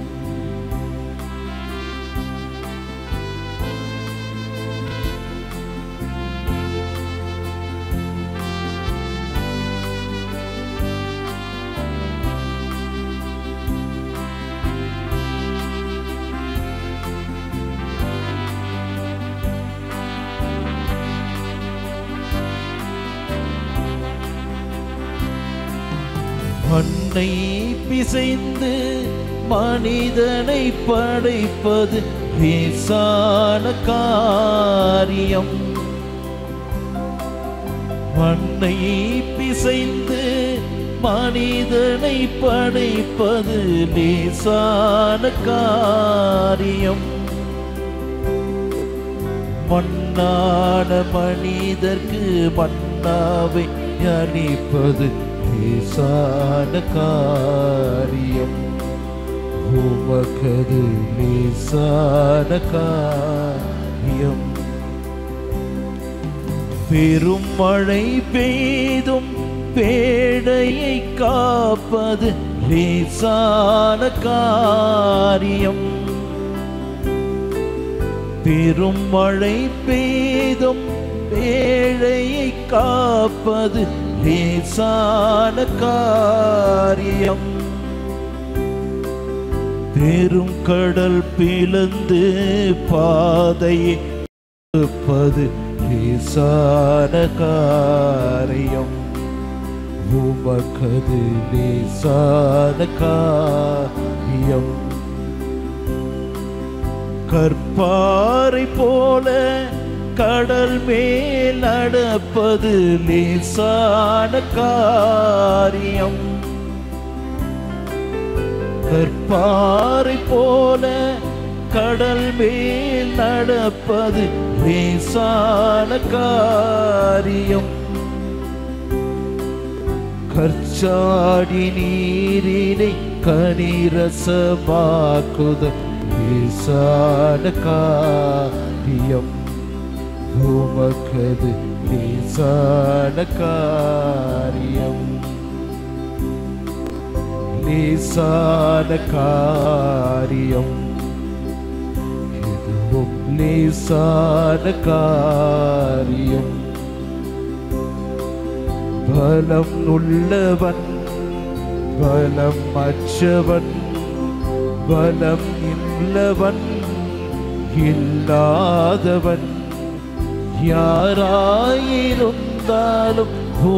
மண்ணை பிசைந்து மனிதனை படைப்பது லேசான காரியம், மண்ணை பிசைந்து மனிதனை படைப்பது லேசான காரியம், மண்ணான மனிதர்க்கு மன்னாவை அளிப்பது லேசான காரியம், உமக்கது லேசான காரியம். பெரும் மழை பெய்தும் பேடையை காப்பது லேசான காரியம், பெரும் மழை பெய்தும் ஏழையை காப்பது லேசான காரியம். பெரும் கடல் பிளந்து பாதையை தடுப்பது லேசான காரியம். உமக்கது லேசான காரியம். கற்பாறை போல கடல் மேல் நடப்பது லேசான காரியம். கற்பாறை போல கடல் மேல் நடப்பது லேசான காரியம். கற்சாடி நீரினை கனிரசமாக்குதல் லேசான காரியம். உமக்கது லேசான காரியம். லேசான காரியம். இதுவும் லேசான காரியம். பலம் உள்ளவன் பலம் அற்றவன் பலம் இல்லவன் இல்லாதவன் யாராயிருந்தாலும்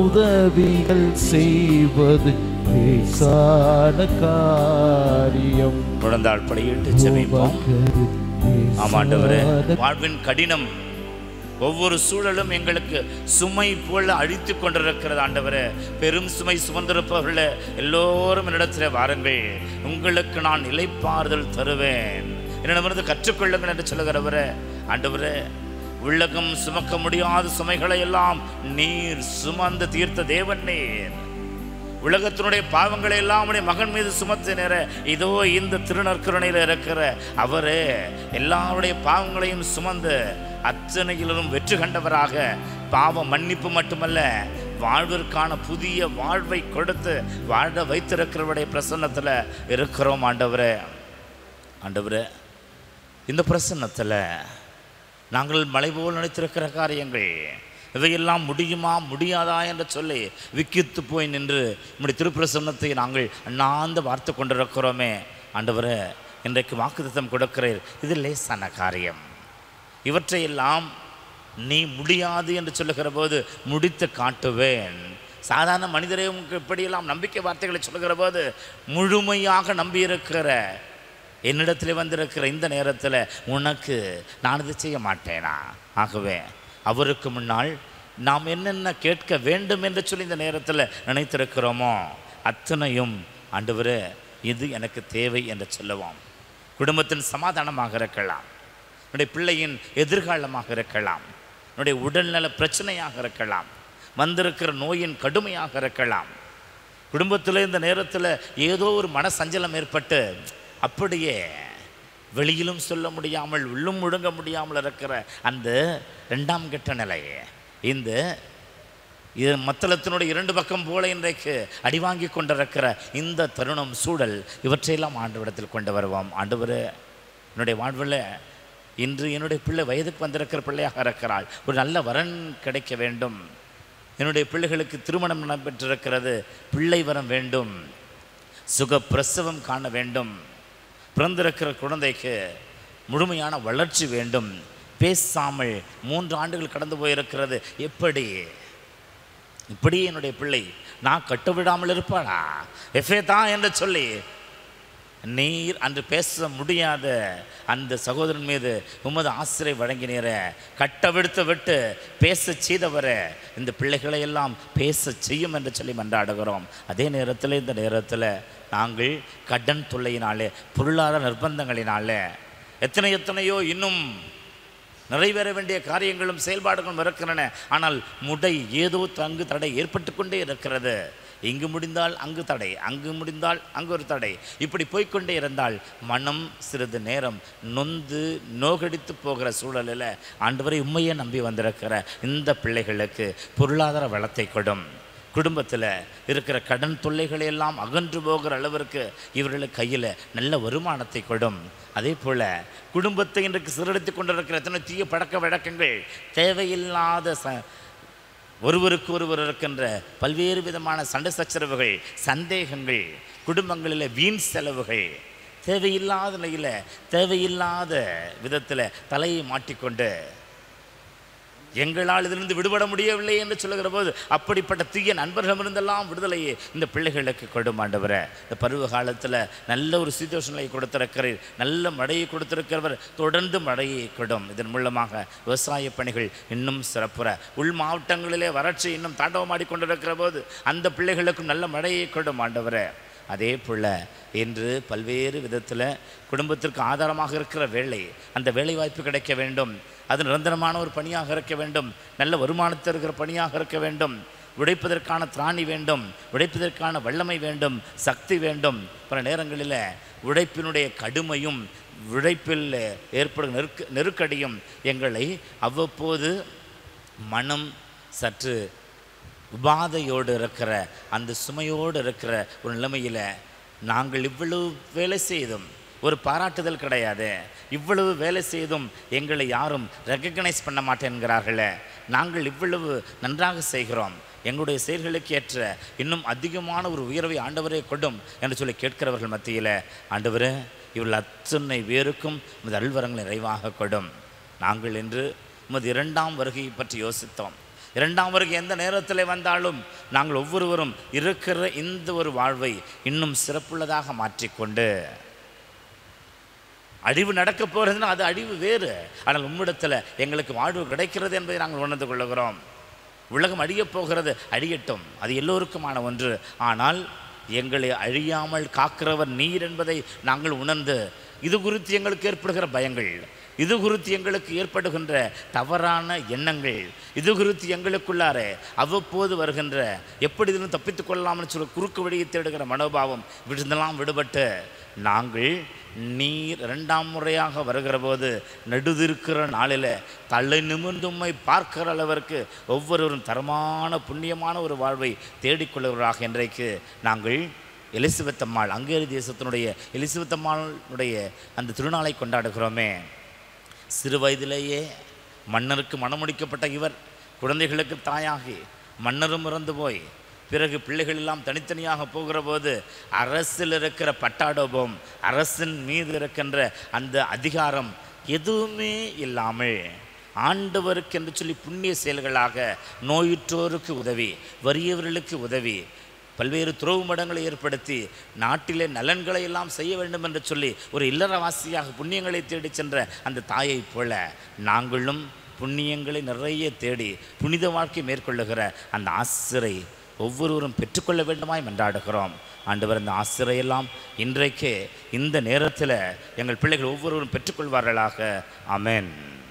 உதவிகள் செய்வது லேசான காரியம். முழந்தாள் படியிட்டு செபிப்போம். ஆமாண்டவரே, வாழ்வின் கடினம் ஒவ்வொரு சூழலும் எங்களுக்கு சுமை போல அழித்து கொண்டிருக்கிறது ஆண்டவரே. பெரும் சுமை சுமந்திருப்பவர்கள எல்லோரும் என்னிடத்தில் வாருங்கள், உங்களுக்கு நான் இளைப்பாறுதல் தருவேன், என்னிடமிருந்து கற்றுக்கொள்ளுங்கள் என்று சொல்லுகிறவரே. ஆண்டவரே, உலகம் சுமக்க முடியாத சுமைகளை எல்லாம் நீர் சுமந்து தீர்த்த தேவன் நீர். உலகத்தினுடைய பாவங்களை எல்லாம் மகன் மீது சுமத்தினர இதோ இந்த திருநற்கருணையில் இருக்கிற அவரே எல்லாருடைய பாவங்களையும் சுமந்து அத்தனையிலும் வெற்றி கண்டவராக பாவ மன்னிப்பு மட்டுமல்ல வாழ்விற்கான புதிய வாழ்வை கொடுத்து வாழ வைத்திருக்கிறவருடைய பிரசன்னத்தில் இருக்கிறோம் ஆண்டவரே. ஆண்டவரே, இந்த பிரசன்னத்தில் நாங்கள் மலை போல் நினைத்திருக்கிற காரியங்கள் இவையெல்லாம் முடியுமா முடியாதா என்று சொல்லி விக்கித்து போய் நின்று நம்முடைய திருப்பிரசன்னத்தை நாங்கள் அண்ணாந்து பார்த்து கொண்டிருக்கிறோமே. ஆண்டவரே, இன்றைக்கு வாக்குத்தத்தம் கொடுக்கிறீர், இது லேசான காரியம். இவற்றையெல்லாம் நீ முடியாது என்று சொல்லுகிற போது முடித்து காட்டுவேன். சாதாரண மனிதரே உங்களுக்கு இப்படியெல்லாம் நம்பிக்கை வார்த்தைகளை சொல்லுகிற போது முழுமையாக நம்பியிருக்கிற என்னிடத்தில் வந்திருக்கிற இந்த நேரத்தில் உனக்கு நான் இது செய்ய மாட்டேனா? ஆகவே அவருக்கு முன்னால் நாம் என்னென்ன கேட்க வேண்டும் என்று சொல்லி இந்த நேரத்தில் நினைத்திருக்கிறோமோ அத்தனையும் ஆண்டவரே இது எனக்கு தேவை என்று சொல்லுவோம். குடும்பத்தின் சமாதானமாக இருக்கலாம், என்னுடைய பிள்ளையின் எதிர்காலமாக இருக்கலாம், என்னுடைய உடல்நல பிரச்சனையாக இருக்கலாம், வந்திருக்கிற நோயின் கடுமையாக இருக்கலாம். குடும்பத்தில் இந்த நேரத்தில் ஏதோ ஒரு மன சஞ்சலம் ஏற்பட்டு அப்படியே வெளியிலும் சொல்ல முடியாமல் உள்ளும் முழுங்க முடியாமல் இருக்கிற அந்த ரெண்டாம் கட்ட நிலை, இந்த இது மத்தளத்தினுடைய இரண்டு பக்கம் போல இன்றைக்கு அடிவாங்கி கொண்டிருக்கிற இந்த தருணம் சூழல் இவற்றையெல்லாம் ஆண்டவரிடத்தில் கொண்டு வருவோம். ஆண்டவரே, என்னுடைய வாழ்வில் இன்று என்னுடைய பிள்ளை வயதுக்கு வந்திருக்கிற பிள்ளையாக இருக்கிறாள், ஒரு நல்ல வரன் கிடைக்க வேண்டும். என்னுடைய பிள்ளைகளுக்கு திருமணம் நடைபெற்றிருக்கிறது, பிள்ளை வரம் வேண்டும், சுக பிரசவம் காண வேண்டும், பிறந்திருக்கிற குழந்தைக்கு முழுமையான வளர்ச்சி வேண்டும். பேசாமல் மூன்று ஆண்டுகள் கடந்து போயிருக்கிறது, எப்படி இப்படி என்னுடைய பிள்ளை நான் கட்டுவிடாமல் இருப்பாளா எஃபேதா என்று சொல்லி நீர் அன்று பேச முடியாத அந்த சகோதரன் மீது உமது ஆசிரியை வழங்கினீர, கட்டவிடுத்து விட்டு பேச செய்தவர இந்த பிள்ளைகளை எல்லாம் பேச செய்யும் என்று சொல்லி மன்றாடுகிறோம். அதே நேரத்தில் இந்த நேரத்தில் நாங்கள் கடன் தொல்லையினாலே பொருளாதார நிர்பந்தங்களினாலே எத்தனை எத்தனையோ இன்னும் நிறைவேற வேண்டிய காரியங்களும் செயல்பாடுகளும் இருக்கின்றன. ஆனால் முடை ஏதோ தங்கு தடை ஏற்பட்டு கொண்டே இருக்கிறது. இங்கு முடிந்தால் அங்கு தடை, அங்கு முடிந்தால் அங்கு ஒரு தடை, இப்படி போய்கொண்டே இருந்தால் மனம் சிறிது நேரம் நொந்து நோகடித்து போகிற சூழலில் ஆண்டவரை உண்மையை நம்பி வந்திருக்கிற இந்த பிள்ளைகளுக்கு பொருளாதார வளத்தை கொடும், குடும்பத்தில் இருக்கிற கடன் தொல்லைகளை எல்லாம் அகன்று போகிற அளவிற்கு இவர்களுக்கு கையில் நல்ல வருமானத்தை கொடும். அதே போல் குடும்பத்தை இன்றைக்கு சிறடித்து கொண்டிருக்கிற எத்தனை தீய பழக்க வழக்கங்கள், தேவையில்லாத ச ஒருவருக்கு ஒருவர் இருக்கின்ற பல்வேறு விதமான சண்டை சச்சரவுகள், சந்தேகங்கள், குடும்பங்களில் வீண் செலவுகள், தேவையில்லாத நிலையில் தேவையில்லாத விதத்தில் தலையை மாட்டிக்கொண்டு எங்களால் இதிலிருந்து விடுபட முடியவில்லை என்று சொல்லுகிற போது அப்படிப்பட்ட தீய நண்பர்களிருந்தெல்லாம் விடுதலையே இந்த பிள்ளைகளுக்கு கொடும் ஆண்டவரே. இந்த பருவ காலத்தில் நல்ல ஒரு சீதோஷங்களை கொடுத்திருக்கிறீர், நல்ல மழையை கொடுத்திருக்கிறவர், தொடர்ந்து மழையை கொடும். இதன் மூலமாக விவசாய பணிகள் இன்னும் சிறப்புற, உள் மாவட்டங்களிலே வறட்சி இன்னும் தாண்டவமாடி கொண்டிருக்கிற போது அந்த பிள்ளைகளுக்கும் நல்ல மழையை கொடும் ஆண்டவரே. அதே போல் இன்று பல்வேறு விதத்தில் குடும்பத்திற்கு ஆதாரமாக இருக்கிற வேலை, அந்த வேலை வாய்ப்பு கிடைக்க வேண்டும், அது நிரந்தரமான ஒரு பணியாக இருக்க வேண்டும், நல்ல வருமானத்தில் இருக்கிற பணியாக இருக்க வேண்டும், உழைப்பதற்கான திராணி வேண்டும், உழைப்பதற்கான வல்லமை வேண்டும், சக்தி வேண்டும். பல நேரங்களில் உழைப்பினுடைய கடுமையும் உழைப்பில் ஏற்படும் நெருக்க நெருக்கடியும் எங்களை அவ்வப்போது மனம் சற்று உபாதையோடு இருக்கிற அந்த சுமையோடு இருக்கிற ஒரு நிலைமையில் நாங்கள் இவ்வளவு வேலை செய்தும் ஒரு பாராட்டுதல் கிடையாது, இவ்வளவு வேலை செய்தும் எங்களை யாரும் ரெக்கக்னைஸ் பண்ண மாட்டேன்கிறார்களே, நாங்கள் இவ்வளவு நன்றாக செய்கிறோம், எங்களுடைய செயல்களுக்கு ஏற்ற இன்னும் அதிகமான ஒரு உயர்வை ஆண்டவரே கொடும் என்று சொல்லி கேட்கிறவர்கள் மத்தியில் ஆண்டவரே இவர்கள் அத்தனை பேருக்கும் உமது அல்வரங்களை நிறைவாக கொடும். நாங்கள் இன்று உமது இரண்டாம் வருகையை பற்றி யோசித்தோம். இரண்டாம் வருகை எந்த நேரத்தில் வந்தாலும் நாங்கள் ஒவ்வொருவரும் இருக்கிற இந்த ஒரு வாழ்வை இன்னும் சிறப்புள்ளதாக மாற்றிக்கொண்டு, அழிவு நடக்க போகிறதுன்னா அது அழிவு வேறு, ஆனால் உம்மிடத்தில் எங்களுக்கு வாழ்வு கிடைக்கிறது என்பதை நாங்கள் உணர்ந்து கொள்ளுகிறோம். உலகம் அழியப் போகிறது, அழியட்டும், அது எல்லோருக்குமான ஒன்று. ஆனால் எங்களை அழியாமல் காக்கிறவர் நீர் என்பதை நாங்கள் உணர்ந்து, இது குறித்து எங்களுக்கு ஏற்படுகிற பயங்கள், இது குறித்து எங்களுக்கு ஏற்படுகின்ற தவறான எண்ணங்கள், இது குறித்து எங்களுக்குள்ளார அவ்வப்போது வருகின்ற எப்படி இதுன்னு தப்பித்துக் கொள்ளலாம்னு சொல்லி குறுக்கு வழியை தேடுகிற மனோபாவம் விழுந்தெல்லாம் விடுபட்டு நாங்கள் நீர் இரண்டாம் முறையாக வருகிற போது நடுதிருக்கிற நாளில் தலை நிமிர்ந்தும்மை பார்க்கிற அளவிற்கு ஒவ்வொருவரும் தரமான புண்ணியமான ஒரு வாழ்வை தேடிக்கொள்கிறவராக இன்றைக்கு நாங்கள் எலிசபெத் அம்மாள், ஹங்கேரி தேசத்தினுடைய எலிசபெத் அம்மாளுடைய அந்த திருநாளை கொண்டாடுகிறோமே. சிறு வயதிலேயே மன்னருக்கு மணமுடிக்கப்பட்ட இவர் குழந்தைகளுக்கு தாயாகி மன்னரும் இறந்து போய் பிறகு பிள்ளைகள் எல்லாம் தனித்தனியாக போகிற போது அரசில் இருக்கிற பட்டாடோபம், அரசின் மீது இருக்கின்ற அந்த அதிகாரம் எதுவுமே இல்லாமல் ஆண்டவருக்கு என்று சொல்லி புண்ணிய செயல்களாக நோயுற்றோருக்கு உதவி, வறியவர்களுக்கு உதவி, பல்வேறு துறவு மடங்களை ஏற்படுத்தி நாட்டிலே நலன்களை எல்லாம் செய்ய வேண்டும் என்று சொல்லி ஒரு இல்லறவாசியாக புண்ணியங்களை தேடி சென்ற அந்த தாயை போல நாங்களும் புண்ணியங்களை நிறைய தேடி புனித வாழ்க்கை மேற்கொள்ளுகிற அந்த ஆசிரை ஒவ்வொருவரும் பெற்றுக்கொள்ள வேண்டுமாய் மன்றாடுகிறோம். ஆண்டவர் அந்த ஆசிரியெல்லாம் இன்றைக்கே இந்த நேரத்தில் எங்கள் பிள்ளைகள் ஒவ்வொருவரும் பெற்றுக்கொள்வார்களாக. ஆமென்.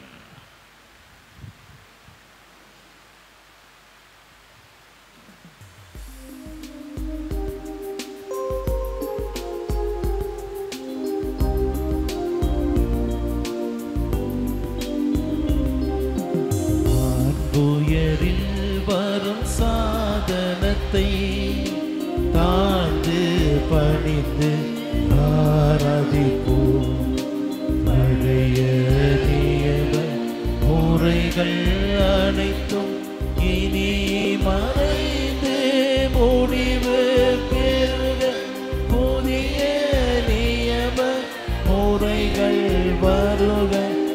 உயரில் வரும் சாதனத்தை தாழ்ந்து பணிந்து ஆராதிப்போம். பழைய நியம முறைகள் அனைத்தும் இனி மறைந்து முடிவு பெறுக. புதிய நியம முறைகள் வருக.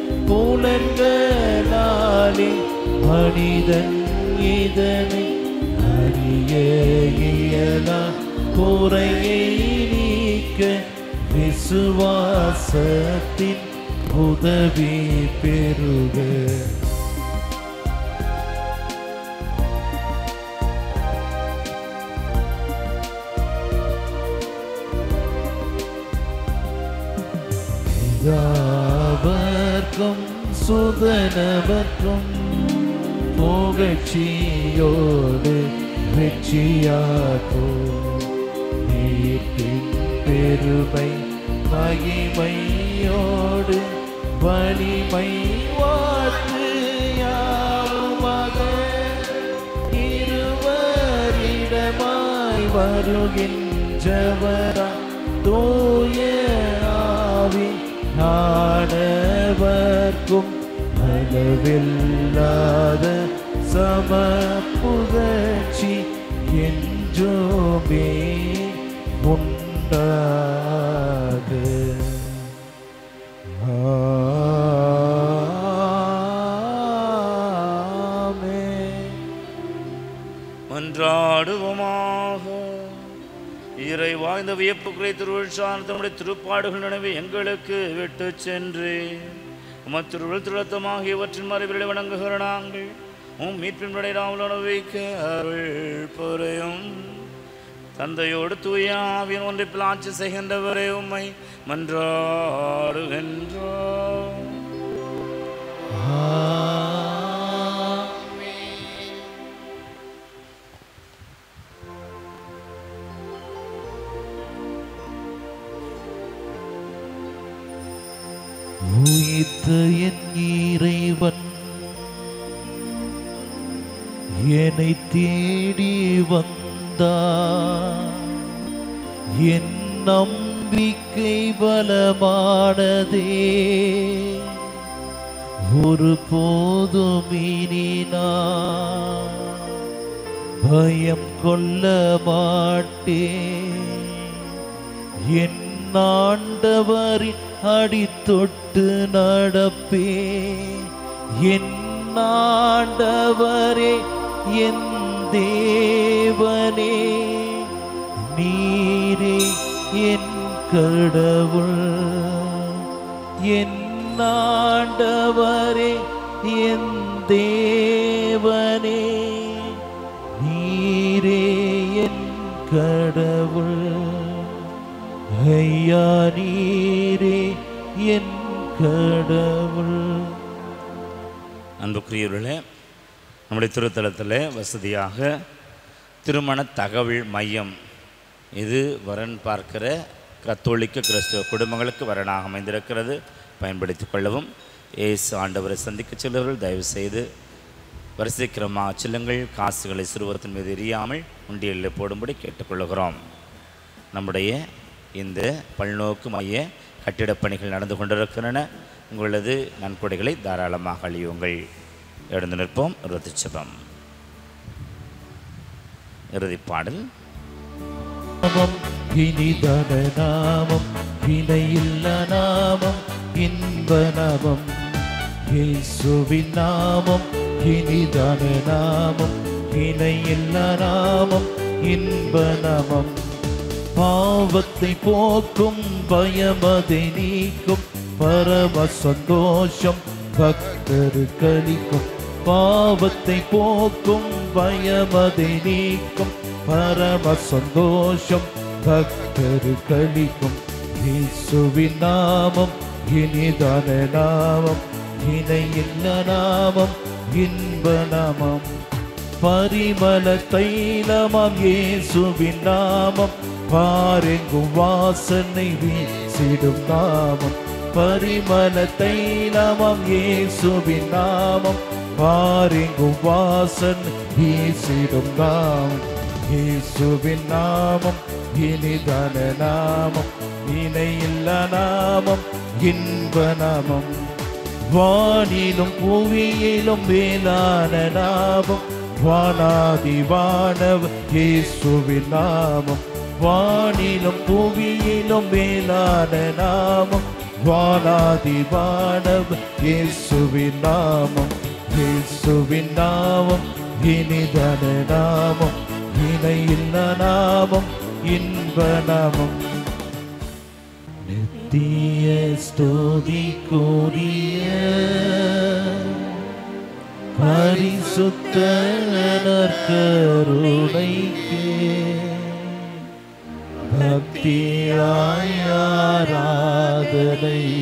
புலன்களாலே மனிதன் இதனை அறிய இயலா. குறையை நீக்க விசுவாசத்தின் உதவி பெறுக. யாவர்க்கும் சுதனவற்றும் புகழ்ச்சியோடு வெற்றியாகோ. நீட்டின் பெருமை மகிமையோடு வலிமை வாழ்த்து யாவுமாக. இருவரிட அருள்கின்றவரா தூய ஆவி ஆனவர்க்கும் அளவில்லாத சம புகழ்ச்சி என்றுமே உண்டாக. ஆமென். மன்றாடுவோமாக. இறை வாய்ந்த வியப்புக்குறை திருவிழான தம்முடைய திருப்பாடுகள் நினைவு எங்களுக்கு விட்டு சென்று உமது திருவிழ் திருத்தமாக இவற்றின் மறைவிலை வணங்குகிற நாங்கள் உம் மீட்பின் விடையாமல் வைக்க அருள் புரியும். தந்தையோடு தூய ஆவியின் ஒன்றிப்பில் ஆட்சி செய்கின்றவரே உம்மை மன்றாடுகின்றோம். உயிர்த்த என் இறைவன் என்னை தேடி வந்தார். என் நம்பிக்கை பலமானதே, ஒரு போதும் இனி நான் பயம் கொள்ள மாட்டேன். என் ஆண்டவரின் அடித்தொட்டு நடப்பே. என் ஆண்டவரே என் தேவனே, நீரே என் கடவுள். என் ஆண்டவரே என் தேவனே, நீரே என் கடவுள். ஐயா நீரே என் கடவுள். அன்புக்குரியவர்களே, நம்முடைய திருத்தலத்தில் வசதியாக திருமண தகவல் மையம், இது வரன் பார்க்கிற கத்தோலிக்க கிறிஸ்துவ குடும்பங்களுக்கு வரனாக அமைந்திருக்கிறது. பயன்படுத்தி கொள்ளவும். ஏசு ஆண்டவரை சந்திக்க செல்பவர்கள் தயவு செய்து வரிசைக்கிரமாக செல்லுங்கள். காசுகளை சிறுவத்தின் மீது எரியாமல் உண்டியலில் போடும்படி கேட்டுக்கொள்கிறோம். நம்முடைய இந்த பல்நோக்கு மைய கட்டிடப் பணிகள் நடந்து கொண்டிருக்கின்றன. உங்களது நன்கொடைகளை தாராளமாக அழியுங்கள். எழுந்து நிற்போம். இறுதி ஜெபம். இறுதிப் பாடல். நாமம் இனிதான நாமம், இணையில்ல நாமம், இன்ப நாமம். இயேசுவின் நாமம் இனிதான நாமம், இணையில்ல நாமம், இன்ப நாமம். பாவத்தை போக்கும் பயமதை நீக்கும் பரம சந்தோஷம் பக்தருக்கு அளிக்கும். பாவத்தை போக்கும் பயமதை நீக்கும் பரம சந்தோஷம் பக்தருக்கு அளிக்கும். இயேசுவின் நாமம் இனிதான நாமம், இணையில்ல நாமம், இன்ப நாமம். பரிமள தைலமாம் இயேசுவின் நாமம், பாரெங்கும் வாசனை வீசிடும் நாமம். பரிமள தைலமாம் இயேசுவின் நாமம், பாரெங்கும் வாசனை வீசிடும் நாமம். இயேசுவின் நாமம் இனிதான நாமம், இணையில்ல நாமம், இன்ப நாமம். வானிலும் புவியிலும் மேலான நாமம், வானாதி வானவர் இயேசுவின் நாமம். வானிலும் புவியிலும் மேலான நாமம், வானாதி வானவர் இயேசுவின் நாமம். இயேசுவின் நாமம் இனிதான நாமம், இணையில்ல நாமம், இன்ப நாமம். நித்திய ஸ்துதிக்குரிய பரிசுத்த நற்கருணைக்கே பக்தியாய் ஆராதனை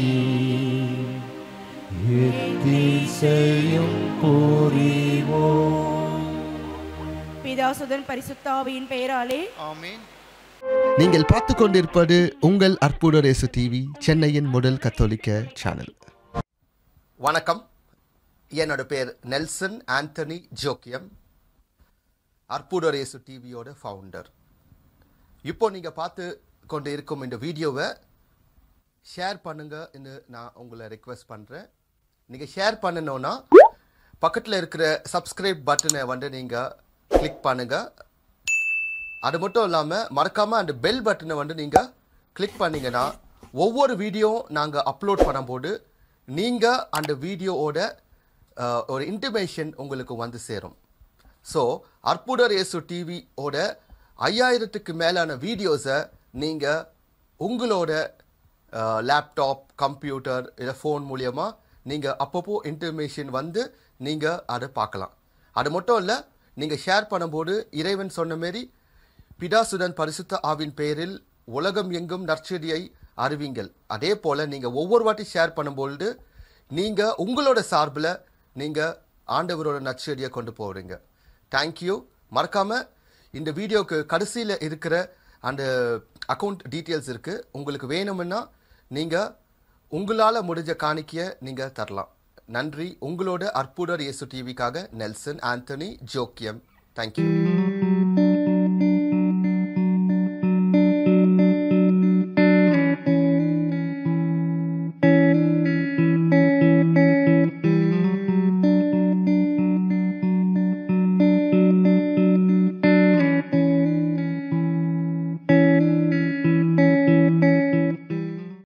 எத்திசையும் புரிவோம். பிதாசுதன் பரிசுத்தாவியின் பெயராலே ஆமென். நீங்கள் பார்த்து கொண்டிருப்பது உங்கள் அற்புத இயேசு டிவி, சென்னையின் முதல் கத்தோலிக்க சேனல். வணக்கம். என்னோட பேர் நெல்சன் ஆண்டனி ஜோக்கியம், அற்புத இயேசு டிவியோட ஃபவுண்டர். இப்போ நீங்கள் பார்த்து கொண்டு இருக்கும் இந்த வீடியோவை ஷேர் பண்ணுங்கன்னு நான் உங்களை ரெக்வெஸ்ட் பண்ணுறேன். நீங்கள் ஷேர் பண்ணணுன்னா பக்கத்தில் இருக்கிற சப்ஸ்கிரைப் பட்டனை வந்து நீங்கள் கிளிக் பண்ணுங்கள். அது மட்டும் இல்லாமல் மறக்காமல் அந்த பெல் பட்டனை வந்து நீங்கள் கிளிக் பண்ணிங்கன்னா ஒவ்வொரு வீடியோ நாங்கள் அப்லோட் பண்ணும்போது நீங்கள் அந்த வீடியோவோட ஒரு இன்டிமேஷன் உங்களுக்கு வந்து சேரும். ஸோ அற்புதர் இயேசு டிவியோட ஐயாயிரத்துக்கு மேலான வீடியோஸை நீங்கள் உங்களோட லேப்டாப், கம்ப்யூட்டர் இல்லை ஃபோன் மூலியமாக நீங்கள் அப்பப்போ இன்டிமேஷன் வந்து நீங்கள் அதை பார்க்கலாம். அது மட்டும் இல்லை, நீங்கள் ஷேர் பண்ணும்போது இறைவன் சொன்ன மாரி பிதாசுடன் பரிசுத்த ஆவின் பெயரில் உலகம் எங்கும் நற்செய்தியை அறிவிங்கள். அதே போல் நீங்கள் ஒவ்வொரு வாட்டி ஷேர் பண்ணும்பொழுது நீங்கள் உங்களோட சார்பில் நீங்கள் ஆண்டவரோட நற்செய்தியை கொண்டு போகிறீங்க. தேங்க்யூ. மறக்காமல் இந்த வீடியோக்கு கடைசியில் இருக்கிற அந்த அக்கௌண்ட் டீட்டெயில்ஸ் இருக்குது. உங்களுக்கு வேணும்னா நீங்கள் உங்களால் முடிஞ்ச காணிக்கையை நீங்கள் தரலாம். நன்றி. உங்களோட அற்புதர் இயேசு டிவிக்காக நெல்சன் ஆண்டனி ஜோக்கியம். தேங்க்யூ.